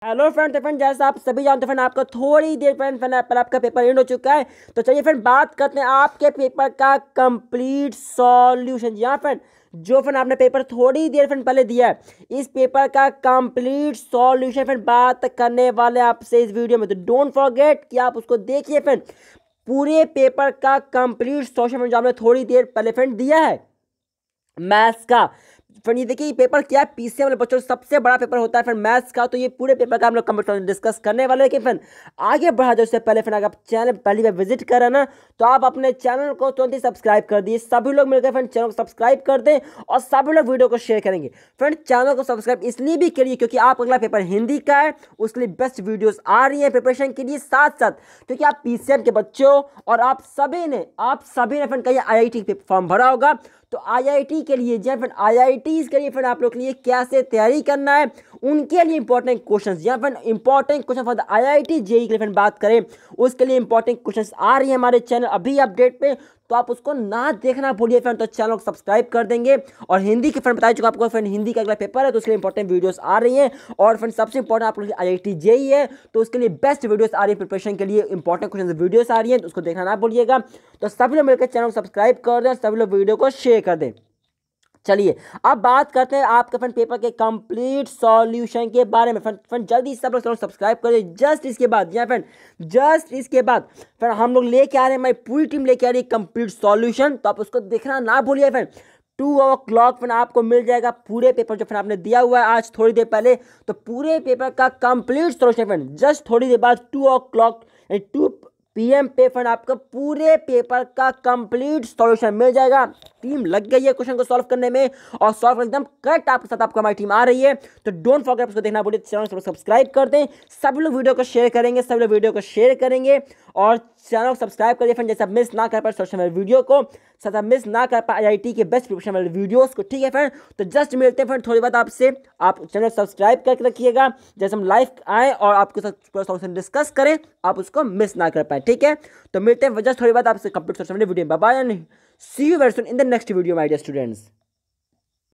Hello friend, तो friend जैसा आप सभी जानते हैं फ्रेंड आपका थोड़ी देर फ्रेंड आपका पेपर एंड हो चुका है। तो चलिए फ्रेंड बात करते हैं आपके पेपर का कंप्लीट सॉल्यूशन। जी हाँ फ्रेंड, जो फ्रेंड आपने पेपर थोड़ी देर फ्रेंड पहले दिया है, इस पेपर का कंप्लीट सॉल्यूशन फ्रेंड बात करने वाले आपसे इस वीडियो में। तो डोंट फॉरगेट कि आप उसको देखिए फ्रेंड, पूरे पेपर का कंप्लीट सॉल्यूशन जो आपने थोड़ी देर पहले फ्रेंड दिया है मैथ्स का। फ्रेंड ये देखिए, ये पेपर क्या है, पीसीएम वाले बच्चों सबसे बड़ा पेपर होता है फ्रेंड मैथ्स का। तो ये पूरे पेपर का हम लोग कंप्लीट डिस्कस करने वाले हैं। कि फ्रेंड आगे बढ़ा जाए उससे पहले फ्रेंड अगर आप चैनल पहली बार विजिट करें ना, तो आप अपने चैनल को तुरंत ही सब्सक्राइब कर दिए। सभी लोग मिलकर फ्रेंड चैनल को सब्सक्राइब कर दें और सभी लोग वीडियो को शेयर करेंगे। फ्रेंड चैनल को सब्सक्राइब इसलिए भी करिए क्योंकि आप अगला पेपर हिंदी का है, उसके लिए बेस्ट वीडियोस आ रही है प्रिपरेशन के लिए। साथ साथ क्योंकि आप पीसीएम के बच्चों और आप सभी ने फ्रेंड कहीं आईआईटी फॉर्म भरा होगा, तो आईआईटी के लिए जी फ्रेंड आईआईटी के लिए फ्रेंड आप लोग के लिए कैसे तैयारी करना है, उनके लिए इंपॉर्टेंट क्वेश्चंस या friend important question for the IIT JEE के लिए फ्रेंड बात करें, उसके लिए इंपॉर्टेंट क्वेश्चंस आ रही है हमारे चैनल अभी अपडेट पे। तो आप उसको ना देखना भूलिए फ्रेंड, तो चैनल को सब्सक्राइब कर देंगे। और हिंदी के फ्रेंड बता चुका आपको फ्रेंड, हिंदी का अगला पेपर है तो उसके लिए इंपॉर्टेंट वीडियोस आ रही हैं। और फ्रेंड सबसे इंपॉर्टेंट आप लोग आईआईटी जेईई है, तो उसके लिए बेस्ट वीडियोस आ रही है प्रिपरेशन के लिए, इंपॉर्टेंट क्वेश्चन वीडियोस आ रही है, तो उसको देखना ना भूलिएगा। तो सभी लोग मिलकर चैनल को सब्सक्राइब कर दें और सभी लोग वीडियो को शेयर कर दें। चलिए अब बात करते हैं आपके फ्रेंड पेपर के कंप्लीट सॉल्यूशन के बारे में। फ्रेंड जल्दी सब लोग सब्सक्राइब कर दीजिए। जस्ट इसके बाद या फ्रेंड जस्ट इसके बाद फ्रेंड हम लोग लेके आ रहे हैं, हमारी पूरी टीम लेके आ रही है कंप्लीट सॉल्यूशन। तो आप उसको देखना ना भूलिए फ्रेंड। 2 o'clock फ्रेंड आपको मिल जाएगा पूरे पेपर जो फ्रेंड आपने दिया हुआ है आज थोड़ी देर पहले। तो पूरे पेपर का कंप्लीट सॉल्यूशन फ्रेंड जस्ट थोड़ी देर बाद 2 o'clock 2 PM पे फ्रेंड आपको पूरे पेपर का कंप्लीट सॉल्यूशन मिल जाएगा। टीम लग गई है क्वेश्चन को सॉल्व करने में और सॉल्व एकदम करेक्ट आपके साथ आपको हमारी टीम आ रही है। तो डोंट फॉरगेट उसको देखना बोलिए, चैनल को सब्सक्राइब कर दें। सभी लोग वीडियो को शेयर करेंगे, सभी लोग वीडियो को शेयर करेंगे और चैनल को सब्सक्राइब करिए फ्रेंड, जैसे मिस ना कर पाए सॉल्यूशन वाले वीडियो को, साथ मिस ना कर पाए आईआईटी के बेस्ट प्रिपरेशन वाले वीडियोस को। ठीक है फ्रेंड, तो जस्ट मिलते हैं फ्रेंड थोड़ी बात आपसे। आप चैनल सब्सक्राइब करके रखिएगा, जैसे हम लाइव आए और आपके साथ पूरा सॉल्यूशन डिस्कस करें, आप उसको मिस ना कर पाए। ठीक है, तो मिलते हैं जस्ट थोड़ी बात आपसे कंप्लीट सॉल्यूशन वाले वीडियो में। Bye bye and see you very soon in the next video my dear students.